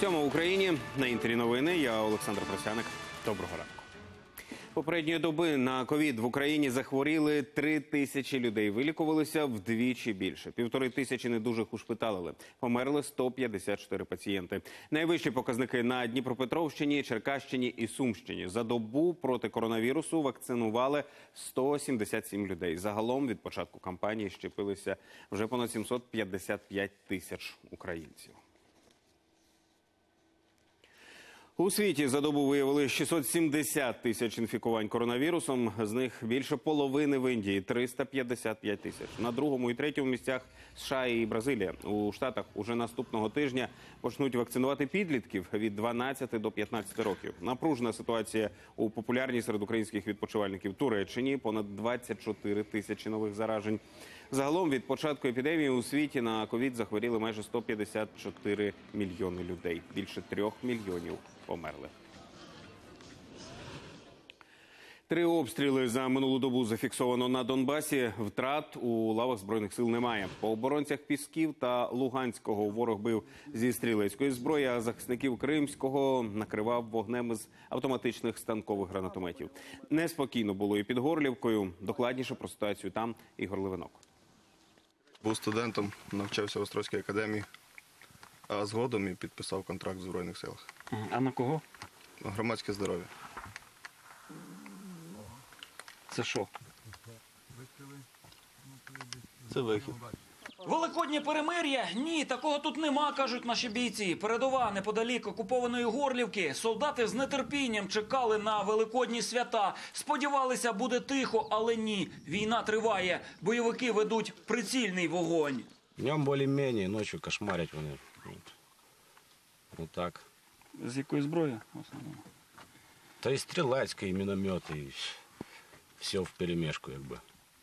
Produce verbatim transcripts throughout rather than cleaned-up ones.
Сьома в Україні. На Інтері новини. Я Олександр Просяник. Доброго ранку. Попередньої доби на ковід в Україні захворіли три тисячі людей. Вилікувалися вдвічі більше. Півтори тисячі недужих ушпиталили. Померли сто п'ятдесят чотири пацієнти. Найвищі показники на Дніпропетровщині, Черкащині і Сумщині. За добу проти коронавірусу вакцинували сто сімдесят сім людей. Загалом від початку кампанії щепилися вже понад сімсот п'ятдесят п'ять тисяч українців. У світі за добу виявили шістсот сімдесят тисяч інфікувань коронавірусом, з них більше половини в Індії – триста п'ятдесят п'ять тисяч. На другому і третьому місцях США і Бразилія. У Штатах уже наступного тижня почнуть вакцинувати підлітків від дванадцяти до п'ятнадцяти років. Напружена ситуація у популярній серед українських відпочивальників Туреччині – понад двадцять чотири тисячі нових заражень. Загалом від початку епідемії у світі на ковід захворіли майже сто п'ятдесят чотири мільйони людей. Більше трьох мільйонів померли. Три обстріли за минулу добу зафіксовано на Донбасі. Втрат у лавах Збройних сил немає. По оборонцях Пісків та Луганського ворог бив зі стрілецької зброї, а захисників Кримського накривав вогнем із автоматичних станкових гранатометів. Неспокійно було і під Горлівкою. Докладніше про ситуацію там Ігор Левинок. Був студентом, навчався в Острозькій академії, а згодом і підписав контракт в Збройних силах. А на кого? Громадське здоров'я. Це що? Це вихід. Великоднє перемир'я? Ні, такого тут нема, кажуть наші бійці. Передова неподалік окупованої Горлівки. Солдати з нетерпінням чекали на великодні свята. Сподівалися, буде тихо, але ні. Війна триває. Бойовики ведуть прицільний вогонь. Днем більш-менш, ночі кошмарять вони. Ось так. З якої зброї? В основному? Та і стрілецька, і міномет, і все вперемешку, якби.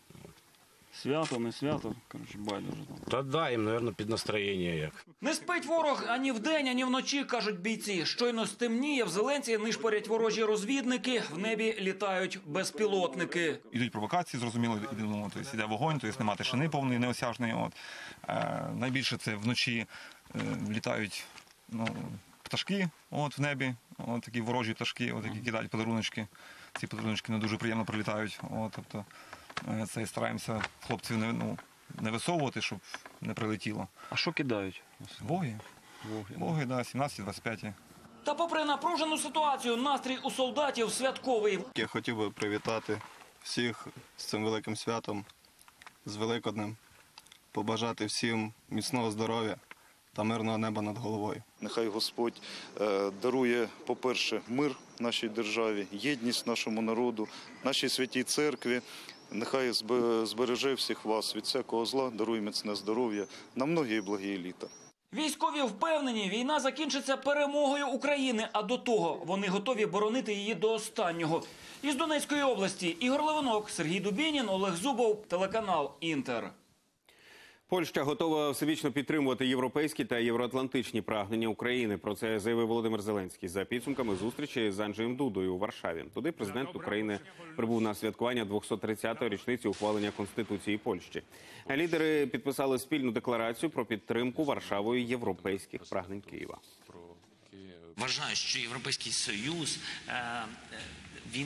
Свято, не свято, коротше, байдуже там. Та да, їм, мабуть, під настроєння як. Не спить ворог ані вдень, ані вночі, кажуть бійці. Щойно стемніє, в Зеленці нишпорять ворожі розвідники, в небі літають безпілотники. Ідуть провокації, зрозуміло, тобто йде вогонь, тобто нема тишини повної, неосяжної. От. Е, найбільше це вночі е, літають ну, пташки от, в небі, от, такі ворожі пташки, от, які кидають подаруночки. Ці подаруночки не дуже приємно прилітають. От, тобто, це стараємося хлопців не, ну, не висовувати, щоб не прилетіло. А що кидають? Воги. Воги, Воги да, сімнадцять двадцять п'ять. Та попри напружену ситуацію, настрій у солдатів святковий. Я хотів би привітати всіх з цим великим святом, з Великоднем, побажати всім міцного здоров'я та мирного неба над головою. Нехай Господь е, дарує, по-перше, мир нашій державі, єдність нашому народу, нашій святій церкві. Нехай збереже всіх вас від всякого зла, дарує міцне здоров'я на многі і благі літа. Військові впевнені, війна закінчиться перемогою України, а до того вони готові боронити її до останнього. Із Донецької області Ігор Левинок, Сергій Дубінін, Олег Зубов, телеканал «Інтер». Польща готова всебічно підтримувати європейські та євроатлантичні прагнення України. Про це заявив Володимир Зеленський за підсумками зустрічі з Анджеєм Дудою у Варшаві. Туди президент України прибув на святкування двохсот тридцятої річниці ухвалення Конституції Польщі. Лідери підписали спільну декларацію про підтримку Варшавою європейських прагнень Києва. Вважаю, що Європейський Союз, він...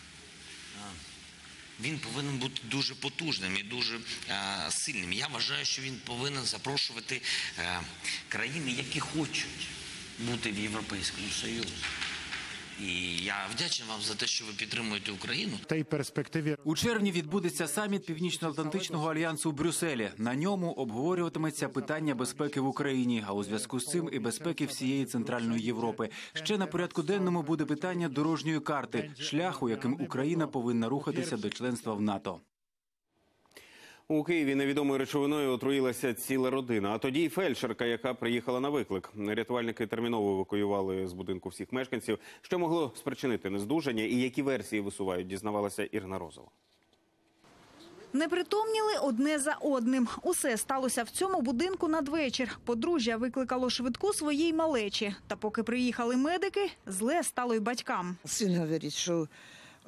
Він повинен бути дуже потужним і дуже е, сильним. Я вважаю, що він повинен запрошувати е, країни, які хочуть бути в Європейському Союзі. І я вдячний вам за те, що ви підтримуєте Україну. У червні відбудеться саміт Північно-Атлантичного альянсу у Брюсселі. На ньому обговорюватиметься питання безпеки в Україні, а у зв'язку з цим і безпеки всієї Центральної Європи. Ще на порядку денному буде питання дорожньої карти, шляху, яким Україна повинна рухатися до членства в НАТО. У Києві невідомою речовиною отруїлася ціла родина. А тоді й фельдшерка, яка приїхала на виклик. Рятувальники терміново евакуювали з будинку всіх мешканців. Що могло спричинити нездужання і які версії висувають, дізнавалася Ірина Розова. Непритомніли одне за одним. Усе сталося в цьому будинку надвечір. Подружжя викликало швидку своїй малечі. Та поки приїхали медики, зле стало й батькам. Син говорить, що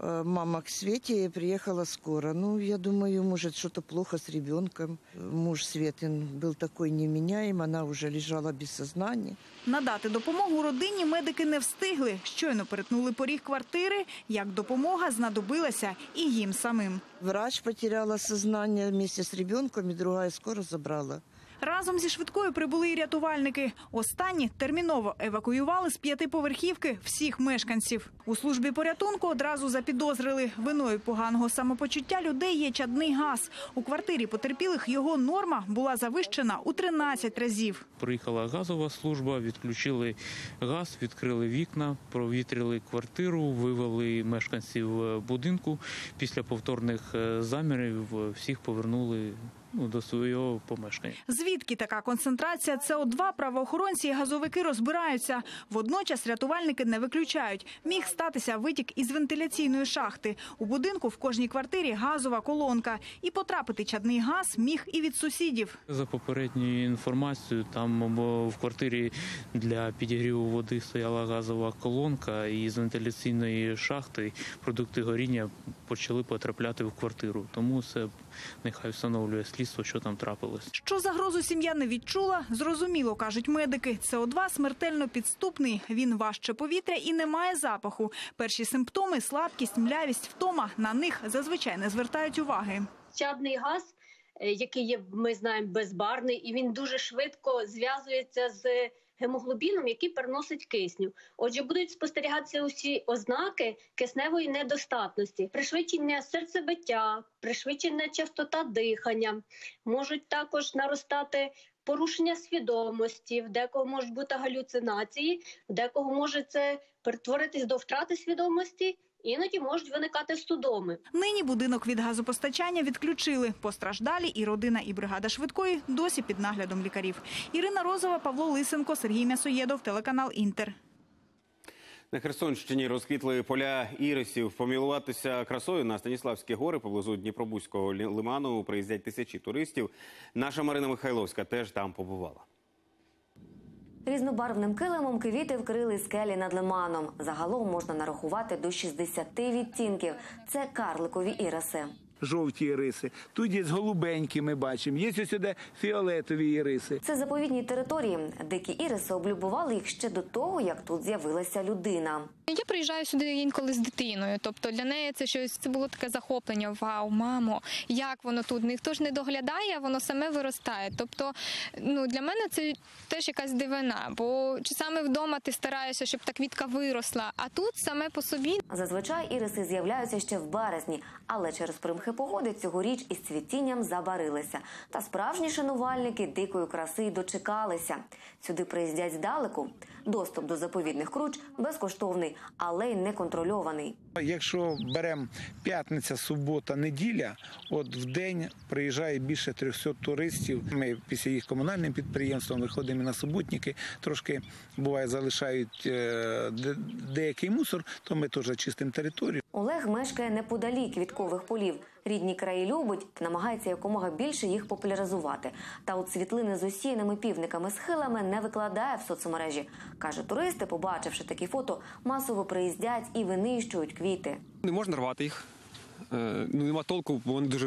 э, мама к Свете, приехала скоро. Ну, я думаю, может, что-то плохо с ребенком. Муж Светин был такой неменяем, она уже лежала без сознания. Надати допомогу родині медики не встигли. Щойно перетнули поріг квартири, як допомога знадобилася і їм самим. Врач потеряла сознание вместе с ребенком, и другая скоро забрала. Разом зі швидкою прибули і рятувальники. Останні терміново евакуювали з п'ятиповерхівки всіх мешканців. У службі порятунку одразу запідозрили. Виною поганого самопочуття людей є чадний газ. У квартирі потерпілих його норма була завищена у тринадцять разів. Приїхала газова служба, відключили газ, відкрили вікна, провітрили квартиру, вивели мешканців будинку. Після повторних замірів всіх повернули Ну, до свого помешкання. Звідки така концентрація С О два, правоохоронці і газовики розбираються. Водночас рятувальники не виключають. Міг статися витік із вентиляційної шахти. У будинку в кожній квартирі газова колонка. І потрапити чадний газ міг і від сусідів. За попередньою інформацією, там в квартирі для підігріву води стояла газова колонка, і з вентиляційної шахти продукти горіння почали потрапляти в квартиру. Тому це нехай встановлює слідство, що там трапилось. Що загрозу сім'я не відчула, зрозуміло, кажуть медики. С О два смертельно підступний. Він важче повітря і не має запаху. Перші симптоми – слабкість, млявість, втома. На них зазвичай не звертають уваги. Чадний газ, який є, ми знаємо, безбарний, і він дуже швидко зв'язується з гемоглобіном, який переносить кисню. Отже, будуть спостерігатися усі ознаки кисневої недостатності. Пришвидшення серцебиття, пришвидшена частота дихання. Можуть також наростати порушення свідомості, в декого можуть бути галюцинації, в декого може це перетворитись до втрати свідомості. Іноді можуть виникати судоми. Нині будинок від газопостачання відключили. Постраждалі і родина, і бригада швидкої досі під наглядом лікарів. Ірина Розова, Павло Лисенко, Сергій М'ясоєдов, телеканал «Інтер». На Херсонщині розквітли поля ірисів. Помілуватися красою на Станіславські гори поблизу Дніпробузького лиману приїздять тисячі туристів. Наша Марина Михайловська теж там побувала. Різнобарвним килимом квіти вкрили скелі над лиманом. Загалом можна нарахувати до шістдесяти відтінків. Це карликові іриси. Жовті іриси, тут є голубенькі, ми бачимо, є ось сюди фіолетові іриси. Це заповідні території. Дикі іриси облюбували їх ще до того, як тут з'явилася людина. Я приїжджаю сюди інколи з дитиною, тобто для неї це щось, це було таке захоплення. Вау, мамо, як воно тут? Ніхто ж не доглядає, воно саме виростає. Тобто, ну, для мене це теж якась дивина, бо чи саме вдома ти стараєшся, щоб та квітка виросла, а тут саме по собі. Зазвичай іриси з'являються ще в березні, але через примхи погоди цьогоріч із цвітінням забарилися. Та справжні шанувальники дикої краси й дочекалися. Сюди приїздять здалеку. Доступ до заповідних круч безкоштовний, але й неконтрольований. Якщо беремо п'ятниця, субота, неділя, от в день приїжджає більше трьохсот туристів. Ми після їх комунальним підприємством виходимо на суботники, трошки, буває, залишають е, деякий мусор, то ми теж чистимо територію. Олег мешкає неподалік квіткових полів. Рідні краї любить, намагається якомога більше їх популяризувати. Та от світлини з осіяними півниками-схилами не викладає в соцмережі. Каже, туристи, побачивши такі фото, масово приїздять і винищують квіти. Не можна рвати їх. Ну, нема толку, бо вони дуже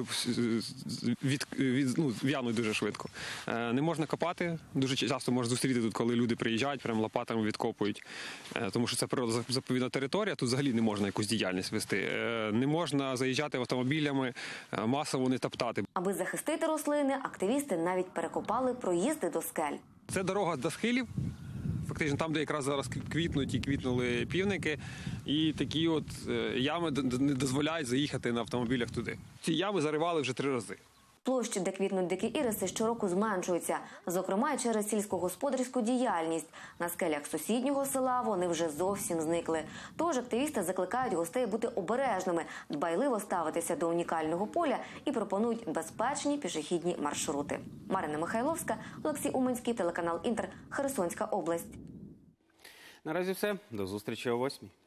від, від, ну, в'януть дуже швидко. Не можна копати. Дуже часто можна зустріти тут, коли люди приїжджають, прямо лопатами відкопують. Тому що це природозаповідна територія, тут взагалі не можна якусь діяльність вести. Не можна заїжджати автомобілями, масово не топтати. Аби захистити рослини, активісти навіть перекопали проїзди до скель. Це дорога до схилів. Фактично там, де якраз зараз квітнуть і квітнули півники, і такі от ями не дозволяють заїхати на автомобілях туди. Ці ями заривали вже три рази. Площі, де квітнуть дикі іриси, щороку зменшуються. Зокрема, і через сільськогосподарську діяльність. На скелях сусіднього села вони вже зовсім зникли. Тож активісти закликають гостей бути обережними, дбайливо ставитися до унікального поля і пропонують безпечні пішохідні маршрути. Марина Михайловська, Олексій Уманський, телеканал «Інтер», Херсонська область. Наразі все. До зустрічі о восьмій.